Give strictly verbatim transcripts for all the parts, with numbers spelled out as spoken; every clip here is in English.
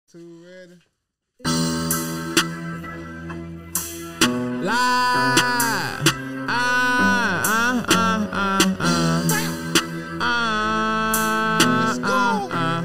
Two ready. Live. Ah, ah, ah, ah, ah. Ah, ah, ah.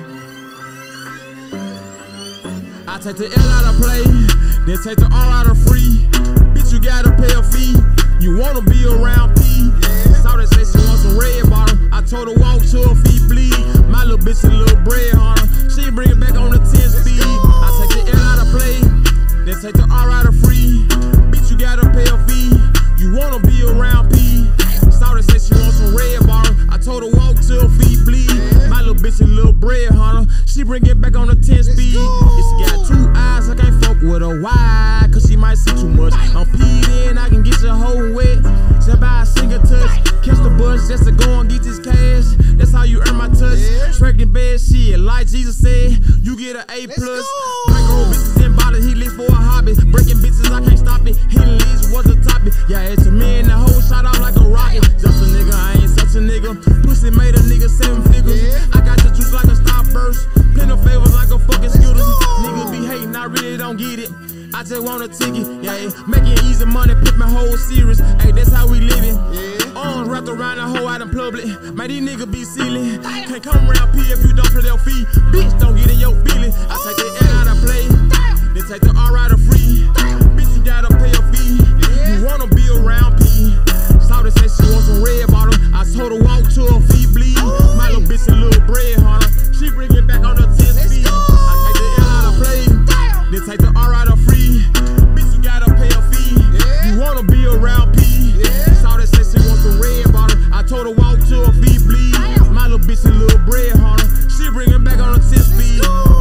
I take the L out of play, then take the R out of free. Bitch, you gotta pay a fee. You wanna be around P. Yeah. Saw that say she want some red bottle. I told her walk till her feet bleed. My little bitch a little bread hunter. She bring it back on the ten speed. I take the L out of play, then take the R out of free. Bitch, you gotta pay a fee. You wanna be around P. Saw that say she want some red bottle. I told her walk till her feet bleed. Yeah. My little bitch a little bread hunter. She bring it back on the ten speed. If she got two eyes, I can't fuck with her. Why? Cause she might see too much. I'm peed in, I can get your whole wet. Just by a single touch. Catch the bus just to go and get this cash. That's how you earn my touch. Yeah. Tracking bad shit, like Jesus said, you get an A plus. Break old bitches in bottles, he lives for a hobby. Breaking bitches, I can't stop it. Hitting leads was the topic. Yeah, it's a man, the whole shot out like a rocket. Just a nigga, I ain't such a nigga. Pussy made a nigga seven figures. Yeah. I got the juice like a starburst. Plenty of favors like a fucking Skittles. Niggas be hating, I really don't get it. I just want a ticket, yeah, making easy money, put my whole series, hey, that's how we living. Yeah. Arms wrapped around the whole out in public, man, these niggas be silly. Can't come around P if you don't play their feet, bitch, don't get in your feelings. I take the L out of play, then take the R out of free. Bitch, you gotta pay a fee, you wanna be around P. Saw this say she want some red bottle, I told her walk till her feet bleed. My little bitch a little bread hunter, she bring it back on the ten speed. I take the L out of play, then take the R out of free. Bitch, you gotta pay a fee. Yeah. You wanna be around P. Yeah. Saw that say she want some red bottle. I told her walk till her feet bleed. Damn. My little bitch a little bread hunter. She bring it back on the ten speed.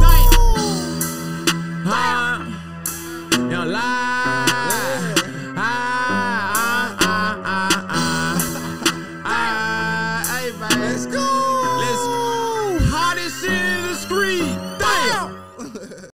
Damn. Huh? Young live. Yeah. Ah, ah, ah, ah, ah. Ah, hey, man. Let's go. Let's go. Hottest shit in the street. Damn.